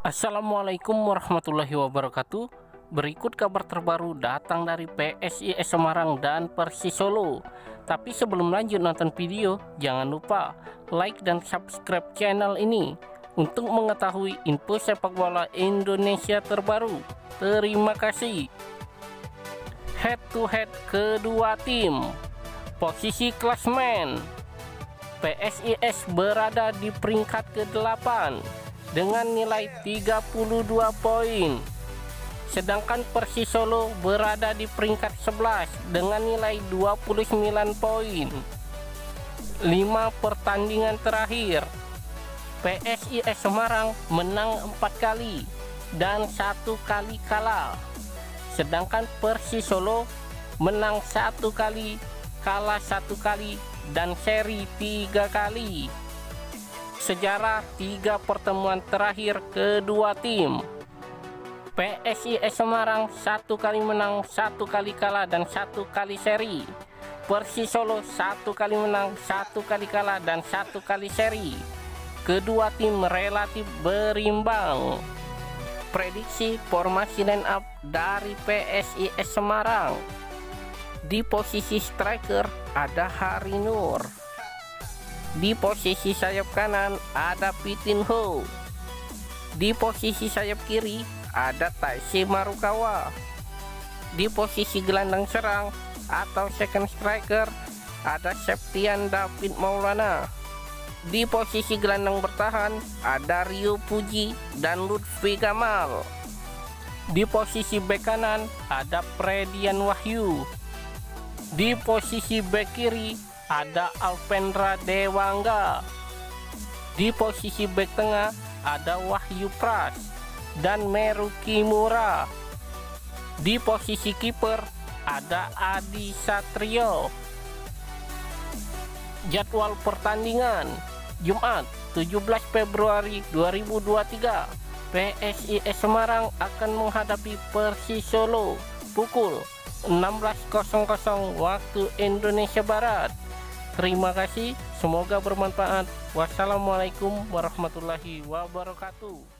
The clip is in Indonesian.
Assalamualaikum warahmatullahi wabarakatuh. Berikut kabar terbaru datang dari PSIS Semarang dan Persis Solo. Tapi sebelum lanjut nonton video, jangan lupa like dan subscribe channel ini untuk mengetahui info sepak bola Indonesia terbaru. Terima kasih. Head to head kedua tim. Posisi klasmen. PSIS berada di peringkat ke-8 dengan nilai 32 poin. Sedangkan Persis Solo berada di peringkat 11 dengan nilai 29 poin. 5 pertandingan terakhir, PSIS Semarang menang 4 kali dan 1 kali kalah. Sedangkan Persis Solo menang 1 kali, kalah 1 kali, dan seri 3 kali. Sejarah 3 pertemuan terakhir kedua tim, PSIS Semarang 1 kali menang, 1 kali kalah, dan 1 kali seri. Persis Solo 1 kali menang, 1 kali kalah, dan 1 kali seri. Kedua tim relatif berimbang. Prediksi formasi line up dari PSIS Semarang. Di posisi striker ada Hari Nur. Di posisi sayap kanan ada Pitin Ho. Di posisi sayap kiri ada Taisi Marukawa. Di posisi gelandang serang atau second striker ada Septian David Maulana. Di posisi gelandang bertahan ada Rio Puji dan Lutfi Kamal. Di posisi bek kanan ada Fredian Wahyu. Di posisi bek kiri ada Alvendra Dewangga. Di posisi bek tengah ada Wahyu Pras dan Meru Kimura. Di posisi kiper ada Adi Satrio. Jadwal pertandingan Jumat 17 Februari 2023, PSIS Semarang akan menghadapi Persis Solo pukul 16.00 waktu Indonesia Barat. Terima kasih, semoga bermanfaat. Wassalamualaikum warahmatullahi wabarakatuh.